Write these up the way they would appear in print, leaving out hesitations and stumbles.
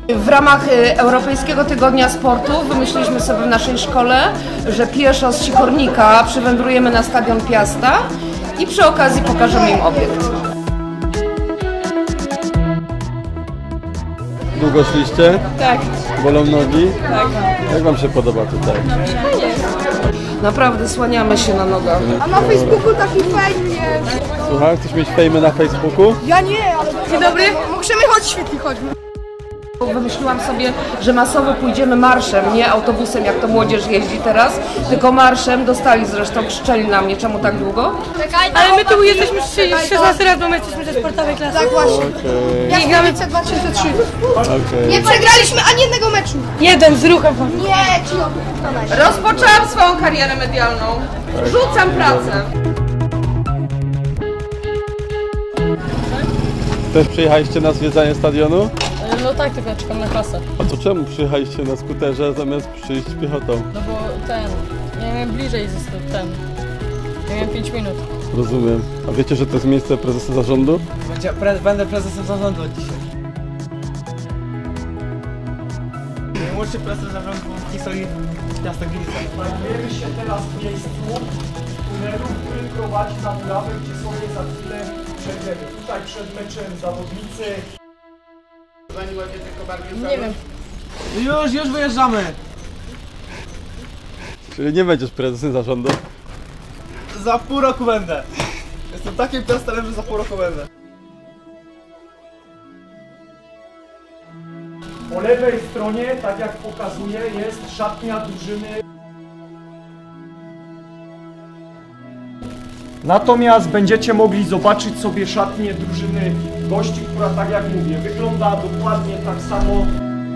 W ramach Europejskiego Tygodnia Sportu wymyśliliśmy sobie w naszej szkole, że pieszo z Sikornika przywędrujemy na Stadion Piasta i przy okazji pokażemy im obiekt. Długo szliście? Tak. Bolą nogi? Tak. Jak wam się podoba tutaj? Fajnie. Naprawdę słaniamy się na nogach. A na Facebooku taki fajny jest. Słuchaj, chcesz mieć fejmy na Facebooku? Ja nie, ale... Dzień dobry. Możemy chodzić, świetnie chodźmy. Wymyśliłam sobie, że masowo pójdziemy marszem, nie autobusem, jak to młodzież jeździ teraz, tylko marszem. Dostali zresztą, krzyczeli na mnie, czemu tak długo? Ale my tu jesteśmy 16 lat, bo my jesteśmy ze sportowej klasy. Tak właśnie. Okej. Ja gramy 2003. Okej. Nie przegraliśmy ani jednego meczu. Jeden z ruchem. Nie, ci Rozpoczęłam swoją karierę medialną. Rzucam pracę. Też przyjechaliście na zwiedzanie stadionu? No tak, tylko ja czekam na klasę. A to czemu przyjechaliście na skuterze zamiast przyjść piechotą? No bo ja miałem bliżej ze ja miałem 5 minut. Rozumiem. A wiecie, że to jest miejsce prezesa zarządu? Będę prezesem zarządu od dzisiaj. Najmłodszy prezes zarządu w historii miasta Gliwice. Znajdujemy się teraz w miejscu tunelu, który prowadzi na murawę, gdzie sobie za chwilę przejdziemy. Tutaj przed meczem zawodnicy. Nie wiem. Już wyjeżdżamy! Czyli nie będziesz prezesem zarządu? Za pół roku będę. Jestem takim piastelem, że za pół roku będę. Po lewej stronie, tak jak pokazuje, jest szatnia drużyny. Natomiast będziecie mogli zobaczyć sobie szatnię drużyny gości, która, tak jak mówię, wygląda dokładnie tak samo.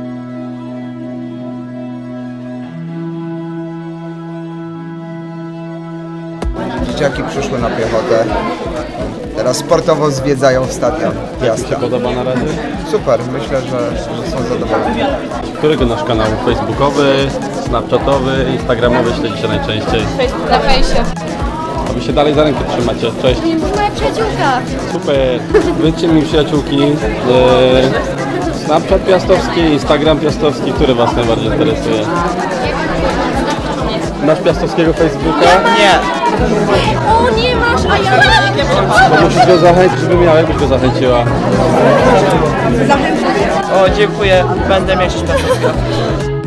Dzieciaki przyszły na piechotę. Teraz sportowo zwiedzają stadion Jak Piasta. ci się podoba na razie? Super, myślę, że są zadowoleni. Którego nasz kanał facebookowy, snapchatowy, instagramowy śledzicie najczęściej? Na fejsie. A wy się dalej za rękę trzymacie. Cześć. Moja przyjaciółka. Super. Wyjdźcie mi przyjaciółki. Snapchat piastowski, Instagram piastowski. Który was najbardziej interesuje? Masz piastowskiego Facebooka? Nie! O, nie masz, a ja mam. To musisz go zachęcić, żeby miał. Jakbyś go zachęciła? O, dziękuję. Będę mieć piastowskiego.